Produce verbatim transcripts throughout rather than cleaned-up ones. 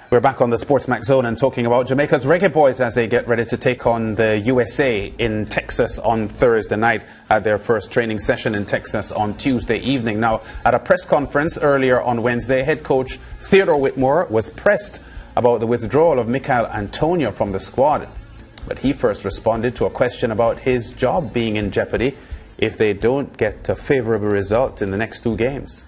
We're back on the SportsMax Zone and talking about Jamaica's Reggae Boys as they get ready to take on the U S A in Texas on Thursday night at their first training session in Texas on Tuesday evening. Now, at a press conference earlier on Wednesday, head coach Theodore Whitmore was pressed about the withdrawal of Michail Antonio from the squad. But he first responded to a question about his job being in jeopardy if they don't get a favourable result in the next two games.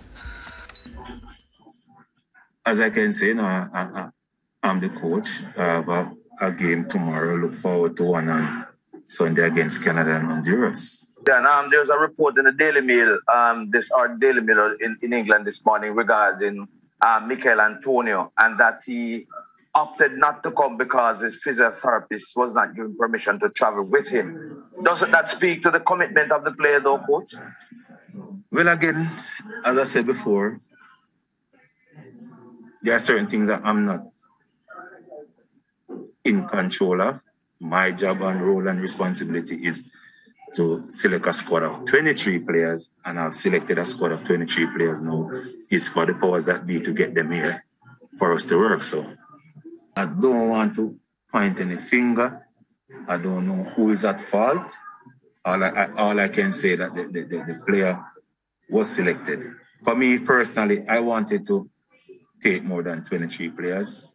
As I can say, you know, I, I, I'm the coach. I have a, a game tomorrow. Look forward to one on Sunday against Canada and Honduras. Yeah, and, um, there's a report in the Daily Mail, um, this our Daily Mail in, in England this morning regarding uh, Michail Antonio, and that he opted not to come because his physiotherapist was not given permission to travel with him. Doesn't that speak to the commitment of the player, though, coach? Well, again, as I said before, there are certain things that I'm not in control of. My job and role and responsibility is to select a squad of twenty-three players, and I've selected a squad of twenty-three players now. It's for the powers that be to get them here for us to work. So I don't want to point any finger. I don't know who is at fault. All I, I, all I can say that the, the, the, the player was selected. For me personally, I wanted to take more than twenty-three players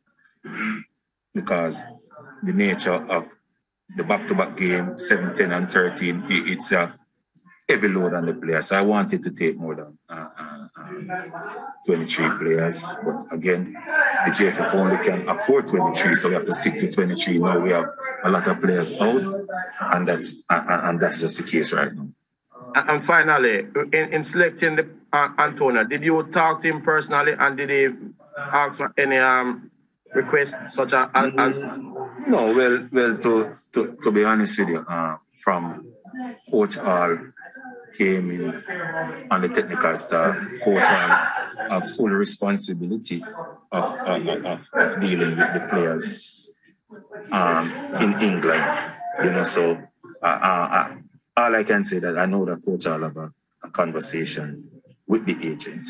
because the nature of the back-to-back game, seven, ten and thirteen, it's a heavy load on the players. So I wanted to take more than uh, uh, uh, twenty-three players. But again, the J F F only can afford twenty-three, so we have to stick to twenty-three. Now we have a lot of players out, and that's, uh, and that's just the case right now. And finally, in, in selecting the uh, Antonio, did you talk to him personally, and did he ask for any um, requests such as? as no, well, well, to to, to be honest with you, uh, from Coach Hall came in on the technical staff. Coach Hall have full responsibility of, of, of, of dealing with the players um, in England. You know, so. Uh, uh, uh, All I can say that I know that Coach will have a, a conversation with the agent.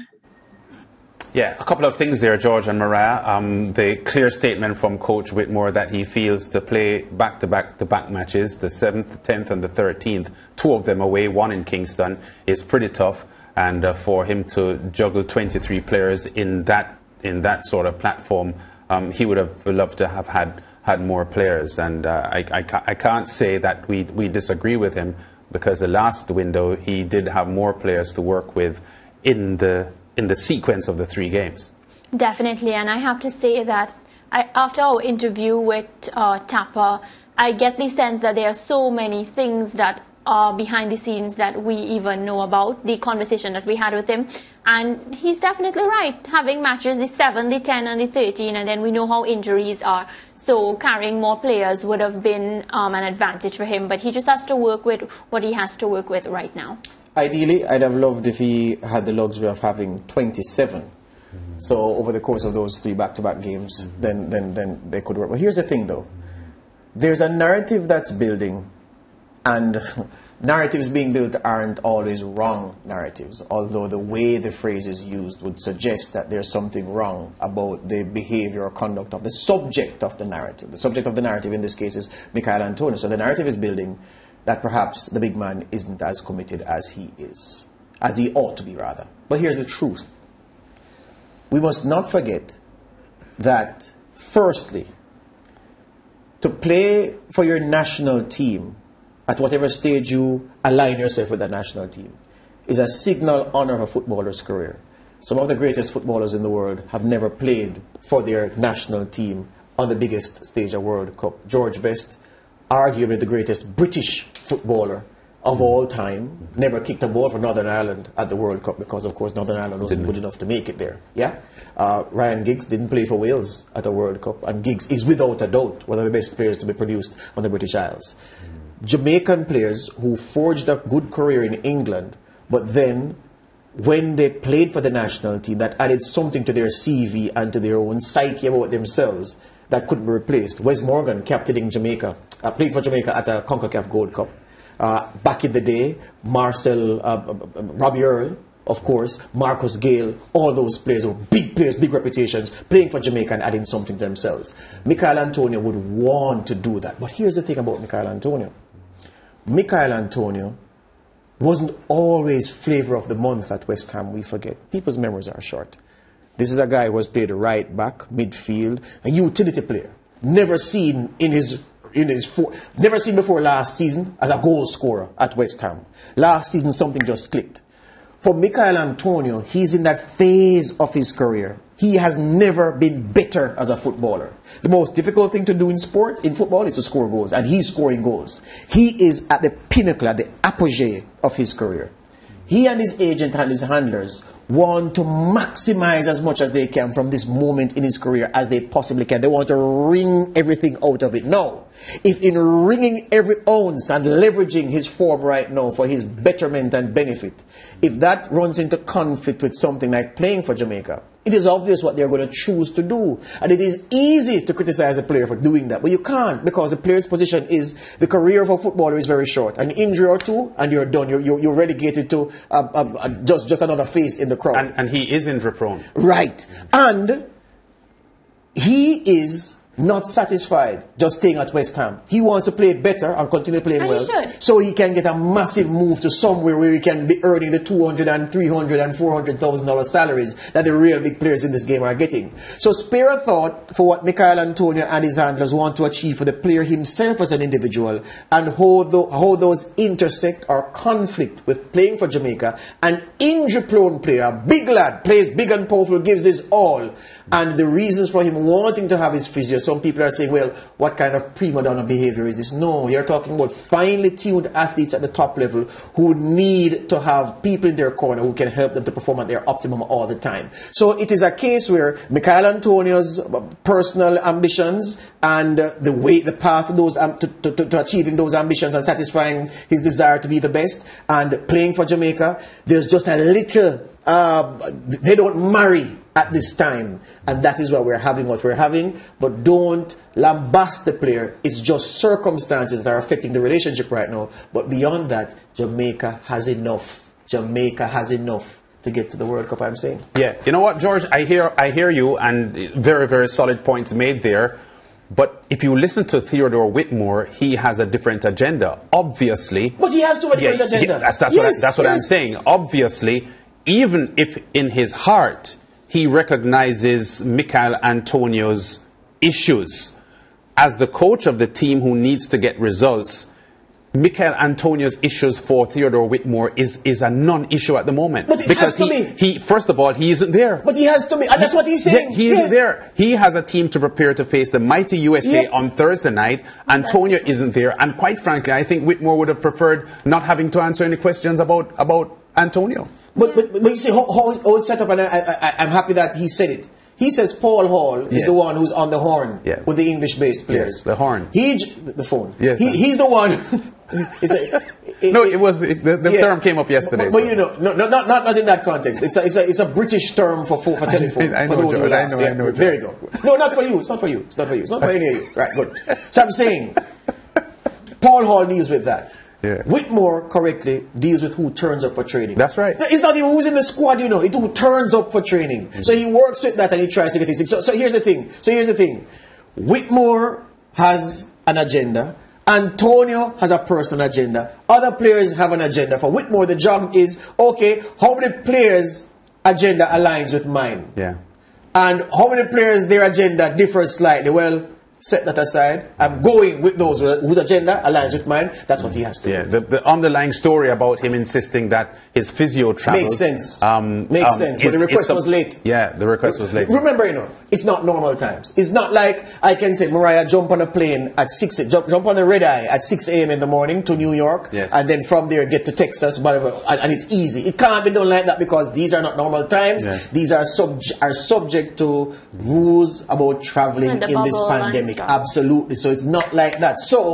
Yeah, a couple of things there, George and Mariah. Um, the clear statement from Coach Whitmore that he feels to play back-to-back-to-back matches, the seventh, the tenth and the thirteenth, two of them away, one in Kingston, is pretty tough. And uh, for him to juggle twenty-three players in that in that sort of platform, um, he would have loved to have had, had more players. And uh, I, I, I can't say that we, we disagree with him, because the last window he did have more players to work with in the in the sequence of the three games. Definitely, and I have to say that I, after our interview with uh, Tapper, I get the sense that there are so many things that are behind the scenes that we even know about, the conversation that we had with him. And he's definitely right, having matches the seven, the ten and the thirteen, and then we know how injuries are. So carrying more players would have been um, an advantage for him, but he just has to work with what he has to work with right now. Ideally, I'd have loved if he had the luxury of having twenty-seven. Mm-hmm. So over the course of those three back-to-back games, mm-hmm. then, then, then they could work. But here's the thing though, there's a narrative that's building, and narratives being built aren't always wrong narratives, although the way the phrase is used would suggest that there's something wrong about the behavior or conduct of the subject of the narrative. The subject of the narrative in this case is Michail Antonio. So the narrative is building that perhaps the big man isn't as committed as he is, as he ought to be rather. But here's the truth. We must not forget that, firstly, to play for your national team at whatever stage you align yourself with the national team is a signal honor of a footballer's career. Some of the greatest footballers in the world have never played for their national team on the biggest stage of World Cup. George Best, arguably the greatest British footballer of all time, never kicked a ball for Northern Ireland at the World Cup because, of course, Northern Ireland wasn't good enough to make it there. Yeah, uh, Ryan Giggs didn't play for Wales at a World Cup, and Giggs is without a doubt one of the best players to be produced on the British Isles. Jamaican players who forged a good career in England, but then when they played for the national team, that added something to their C V and to their own psyche about themselves that couldn't be replaced. Wes Morgan, captaining Jamaica, uh, played for Jamaica at a CONCACAF Gold Cup. Uh, back in the day, Marcel, uh, Robbie Earl, of course, Marcus Gale, all those players were big players, big reputations, playing for Jamaica and adding something to themselves. Michail Antonio would want to do that. But here's the thing about Michail Antonio. Michail Antonio wasn't always flavour of the month at West Ham, we forget. People's memories are short. This is a guy who was played right back, midfield, a utility player. Never seen in his in his four, never seen before last season as a goal scorer at West Ham. Last season something just clicked. For Michail Antonio, he's in that phase of his career. He has never been better as a footballer. The most difficult thing to do in sport, in football, is to score goals, and he's scoring goals. He is at the pinnacle, at the apogee of his career. He and his agent and his handlers want to maximize as much as they can from this moment in his career as they possibly can. They want to wring everything out of it. Now, if in wringing every ounce and leveraging his form right now for his betterment and benefit, if that runs into conflict with something like playing for Jamaica, it is obvious what they're going to choose to do. And it is easy to criticize a player for doing that. But you can't, because the player's position is, the career of a footballer is very short. An injury or two, and you're done. You're, you're, you're relegated to uh, uh, just, just another face in the crowd. And, and he is injury prone. Right. And he is not satisfied just staying at West Ham. He wants to play better and continue playing and well. He should. So he can get a massive move to somewhere where he can be earning the two hundred and three hundred and four hundred thousand dollar salaries that the real big players in this game are getting. So spare a thought for what Michail Antonio and his handlers want to achieve for the player himself as an individual, and how, the, how those intersect or conflict with playing for Jamaica. An injury prone player, a big lad, plays big and powerful, gives his all. And the reasons for him wanting to have his physio, some people are saying, well, what kind of prima donna behavior is this? No, you're talking about finely tuned athletes at the top level who need to have people in their corner who can help them to perform at their optimum all the time. So it is a case where Michail Antonio's personal ambitions and uh, the way, the path to, those, um, to, to, to achieving those ambitions and satisfying his desire to be the best and playing for Jamaica, there's just a little, uh, they don't marry at this time, and that is why we're having what we're having. But don't lambast the player. It's just circumstances that are affecting the relationship right now. But beyond that, Jamaica has enough. Jamaica has enough to get to the World Cup, I'm saying. Yeah, you know what, George, I hear I hear you, and very, very solid points made there. But if you listen to Theodore Whitmore, he has a different agenda, obviously. But he has to have a different yeah, agenda. Yeah, that's that's yes, what, I, that's what yes. I'm saying. Obviously, even if in his heart he recognizes Michail Antonio's issues, as the coach of the team who needs to get results, Michail Antonio's issues for Theodore Whitmore is, is a non-issue at the moment. But it because has to he, be. he, first of all, he isn't there. But he has to be, and that's what he's saying. He, he yeah. isn't there. He has a team to prepare to face the mighty U S A yeah. on Thursday night. Antonio isn't there. And quite frankly, I think Whitmore would have preferred not having to answer any questions about, about Antonio. But, but, but you see how, how, how it's set up, and I, I, I'm happy that he said it. He says Paul Hall is yes. the one who's on the horn yeah. with the English-based players. Yes, the horn. He, the phone. Yes, he, he's the one. it's a, it, no, it was it, the, the yeah. term came up yesterday. But, but so. you know, no, no, not, not not in that context. It's a it's a it's a British term for for, for telephone. I, I know, for those George, who I laugh. know, yeah, I know, there you go. No, not for you. It's not for you. It's not for you. It's not for any of you. Right, good. So I'm saying, Paul Hall deals with that. Yeah. Whitmore correctly deals with who turns up for training. That's right. It's not even who's in the squad, you know. It's who turns up for training. Mm-hmm. So he works with that and he tries to get it. So, so here's the thing. So here's the thing. Whitmore has an agenda. Antonio has a personal agenda. Other players have an agenda. For Whitmore, the job is, okay, how many players' agenda aligns with mine? Yeah. And how many players' their agenda differs slightly? Well, set that aside. I'm going with those whose agenda aligns with mine. That's what he has to yeah, do. the, the underlying story about him insisting that his physio travels... Makes sense. Um, Makes um, sense. But is, the request is, was late. Yeah, the request was late. Remember, you know, it's not normal times. It's not like I can say, Mariah, jump on a plane at six, jump, jump on a red eye at six a m in the morning to New York, yes. and then from there get to Texas, whatever, and, and it's easy. It can't be done like that because these are not normal times. Yes. These are, sub are subject to rules about traveling in this pandemic. Absolutely. So it's not like that. So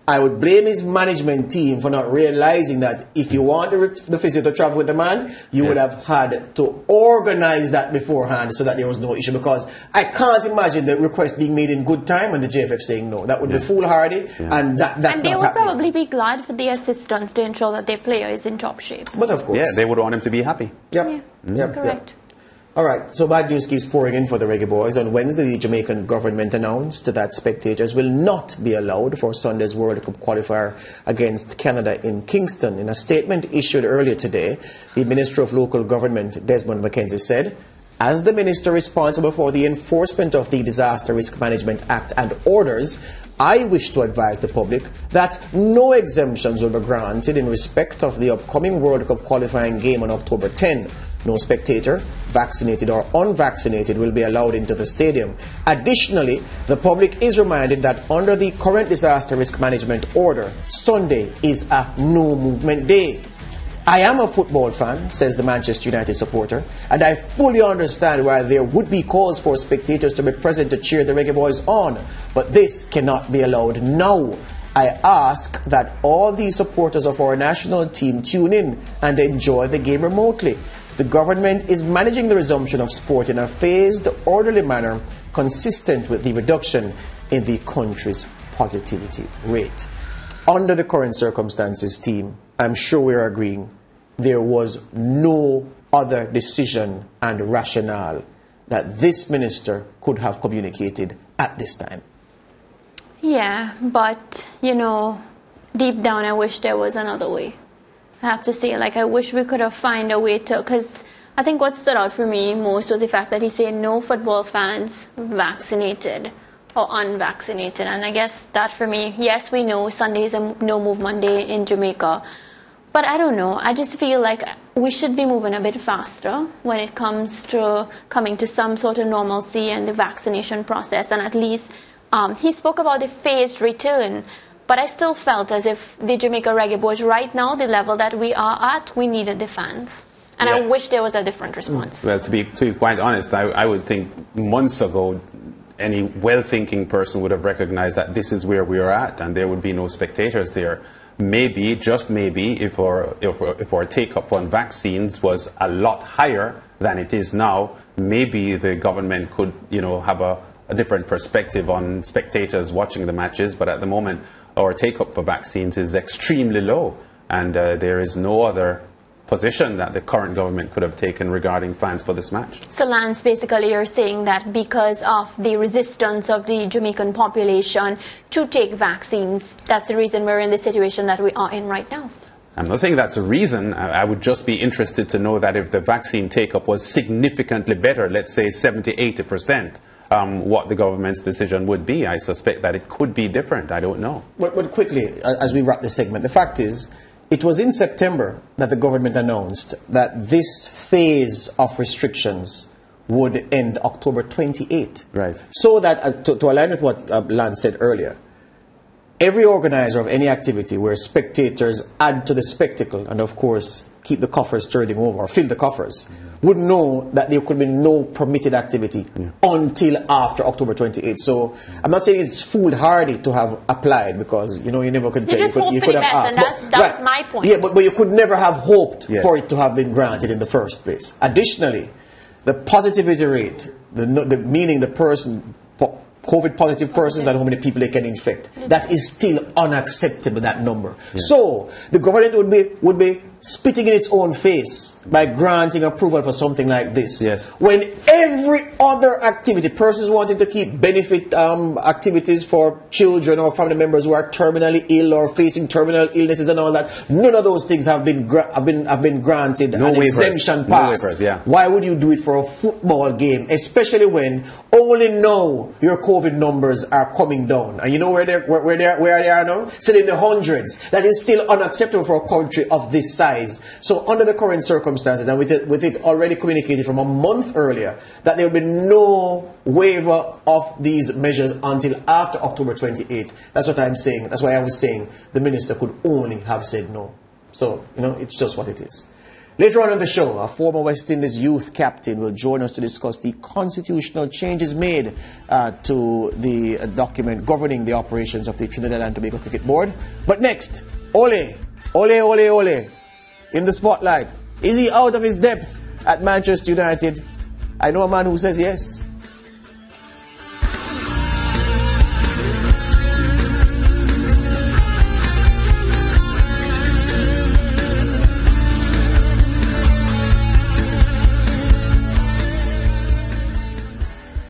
I would blame his management team for not realizing that if you want the, the physio to travel with the man, you yes. would have had to organize that beforehand so that there was no issue. Because I can't imagine the request being made in good time and the J F F saying no. That would yeah. be foolhardy, yeah. and that, that's And they not would happening. probably be glad for the assistance to ensure that their player is in top shape. But of course. Yeah, they would want him to be happy. Yep. Yeah, mm-hmm. yep. correct. Yep. All right, so bad news keeps pouring in for the Reggae Boys. On Wednesday, the Jamaican government announced that spectators will not be allowed for Sunday's World Cup Qualifier against Canada in Kingston. In a statement issued earlier today, the Minister of Local Government, Desmond McKenzie, said, as the minister responsible for the enforcement of the Disaster Risk Management Act and orders, I wish to advise the public that no exemptions will be granted in respect of the upcoming World Cup qualifying game on October tenth. No spectator, vaccinated or unvaccinated, will be allowed into the stadium. Additionally, the public is reminded that under the current disaster risk management order, Sunday is a no movement day. I am a football fan, says the Manchester United supporter, and I fully understand why there would be calls for spectators to be present to cheer the Reggae Boys on, but this cannot be allowed now. I ask that all the supporters of our national team tune in and enjoy the game remotely. The government is managing the resumption of sport in a phased, orderly manner consistent with the reduction in the country's positivity rate. Under the current circumstances, team, I'm sure we're agreeing, there was no other decision and rationale that this minister could have communicated at this time. Yeah, but, you know, deep down I wish there was another way. I have to say, like, I wish we could have found a way to, because I think what stood out for me most was the fact that he said no football fans vaccinated or unvaccinated. And I guess that for me, yes, we know Sunday is a no movement day in Jamaica, but I don't know. I just feel like we should be moving a bit faster when it comes to coming to some sort of normalcy and the vaccination process. And at least um, he spoke about the phased return. But I still felt as if the Jamaica Reggae Boys, right now, the level that we are at, we needed the fans. And yeah. I wish there was a different response. Well, to be, to be quite honest, I, I would think months ago, any well-thinking person would have recognized that this is where we are at, and there would be no spectators there. Maybe, just maybe, if our, if our, if our take-up on vaccines was a lot higher than it is now, maybe the government could, you know, have a, a different perspective on spectators watching the matches. But at the moment, our take-up for vaccines is extremely low, and uh, there is no other position that the current government could have taken regarding fans for this match. So, Lance, basically you're saying that because of the resistance of the Jamaican population to take vaccines, that's the reason we're in the situation that we are in right now? I'm not saying that's the reason. I would just be interested to know that if the vaccine take-up was significantly better, let's say seventy, eighty percent, Um, what the government's decision would be. I suspect that it could be different. I don't know. But, but quickly, as we wrap this segment, the fact is, it was in September that the government announced that this phase of restrictions would end October twenty-eighth. Right. So that, uh, to, to align with what uh, Lance said earlier, every organizer of any activity where spectators add to the spectacle and, of course, keep the coffers turning over or fill the coffers, mm-hmm. would know that there could be no permitted activity yeah. until after October twenty-eighth. So I'm not saying it's foolhardy to have applied, because, you know, you never could tell. You, you could, you could have asked. That's, but, that's right. my point. Yeah, but, but you could never have hoped yes. for it to have been granted in the first place. Additionally, the positivity rate, the, the meaning the person, COVID positive persons and how many people they can infect, that is still unacceptable, that number. Yeah. So the government would be would be spitting in its own face by granting approval for something like this. Yes. When every other activity, persons wanting to keep benefit um, activities for children or family members who are terminally ill or facing terminal illnesses and all that, none of those things have been gra have been have been granted no an waivers. exemption pass. No waivers, yeah. Why would you do it for a football game, especially when only now your COVID numbers are coming down? And you know where they where, where they are, where they are now? Still in the hundreds. That is still unacceptable for a country of this size. So under the current circumstances, and with it, with it already communicated from a month earlier, that there will be no waiver of these measures until after October twenty-eighth. That's what I'm saying. That's why I was saying the minister could only have said no. So, you know, it's just what it is. Later on in the show, a former West Indies youth captain will join us to discuss the constitutional changes made uh, to the uh, document governing the operations of the Trinidad and Tobago Cricket Board. But next, Ole, Ole, Ole, Ole, in the spotlight. Is he out of his depth at Manchester United? I know a man who says yes.